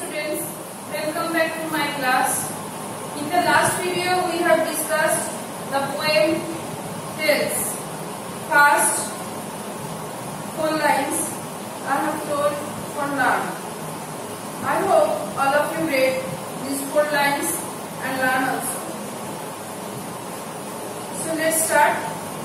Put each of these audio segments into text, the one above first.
students, welcome back to my class. In the last video we have discussed the poem Tales. First 4 lines I have told for learn. I hope all of you read these 4 lines and learn also. So let's start.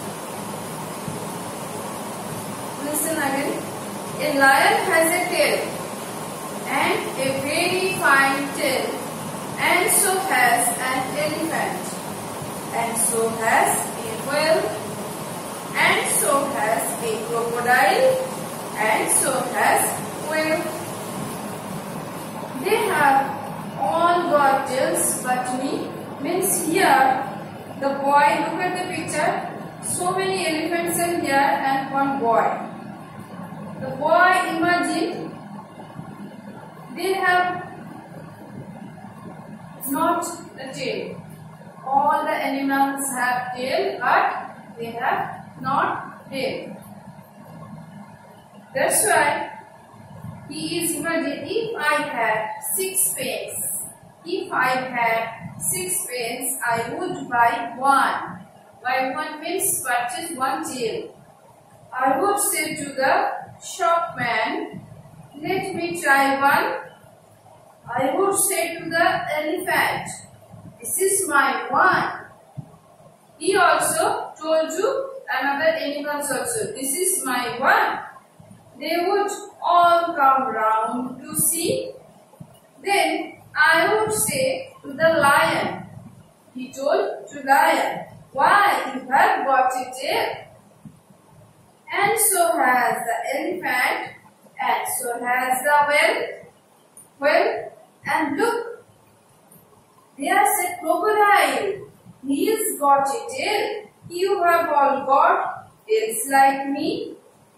Listen again. A lion has a tail and a very fine tail, and so has an elephant, and so has a whale, and so has a crocodile, and so has whale. They have all got tails but me. Means here the boy, look at the picture, so many elephants are here and one boy. The boy imagine they have not a tail. All the animals have tail but they have not tail. That's why he is imagining, if I had 6 pence, if I had 6 pence, I would buy one. Buy one means purchase one tail. I would say to the shopman, let me try one. I would say to the elephant, this is my one. He also told you another animals also, this is my one. They would all come round to see. Then I would say to the lion, he told to lion, why you have got a tail? And so has the elephant, and so has the whale, and look, there's a crocodile. He's got a tail. You have all got tails like me.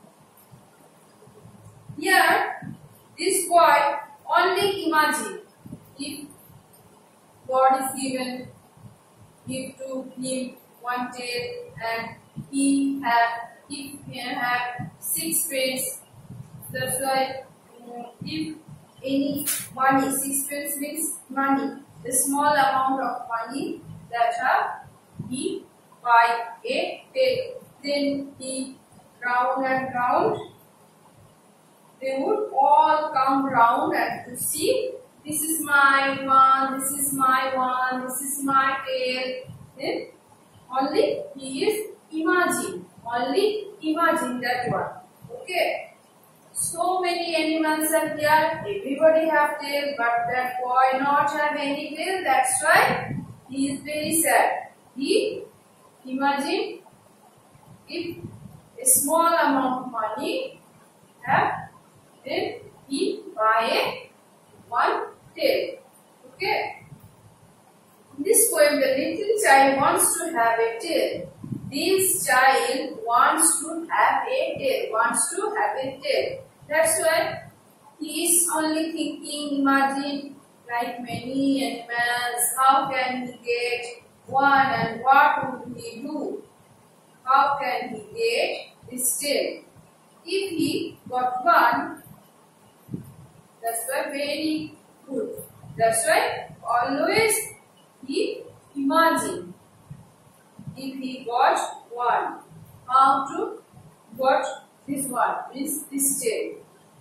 Here, this boy only imagine if God is give to him one tail, and if he have 6 pence, that's why if any money, 6 pence means money, a small amount of money that he buy a tail. Then he round and round, they would all come round and to see, this is my one, this is my one, this is my tail. Then only he is imagine. Only imagine that one. Okay. So many animals are there. Everybody have tail, but that boy not have any tail. That's why he is very sad. He imagine if a small amount of money have, then he buy a one tail. Okay. In this poem, the little child wants to have a tail. This child wants to have a tail, That's why he is only thinking, imagine, like many animals, how can he get one and what would he do? How can he get this tail? If he got one, that's why very good. That's why always he imagine. If he got one, how to got this one, means this tail.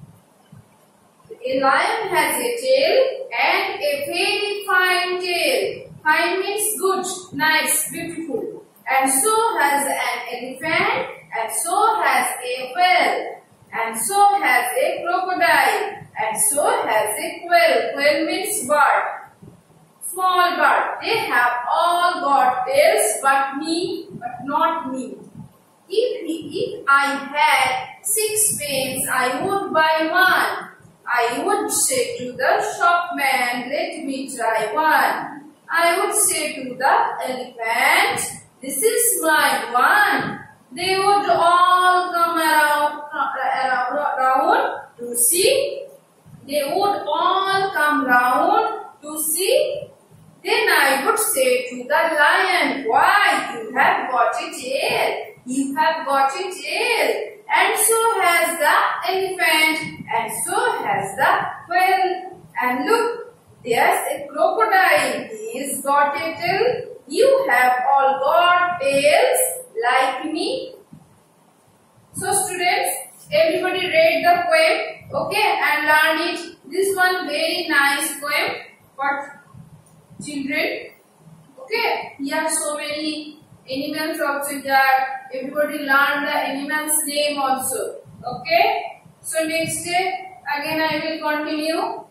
A lion has a tail and a very fine tail. Fine means good, nice, beautiful. And so has an elephant, and so has a whale, and so has a crocodile, and so has a quail. Quail means bird. Small bird. They have all got tails but not me. If I had 6 pence, I would buy one. I would say to the shopman, let me try one. I would say to the elephant, this is my one. They would all come around to see. They would all come round to see. Then I would say to the lion, why you have got a tail? You have got a tail. And so has the elephant, and so has the whale, And look, there's a crocodile. He's got a tail. You have all got tails like me. So students, everybody read the poem, okay, and learn it. This one very nice poem for children. Okay, here so many animals also there. Everybody learn the animal's name also. Okay. So next day again I will continue.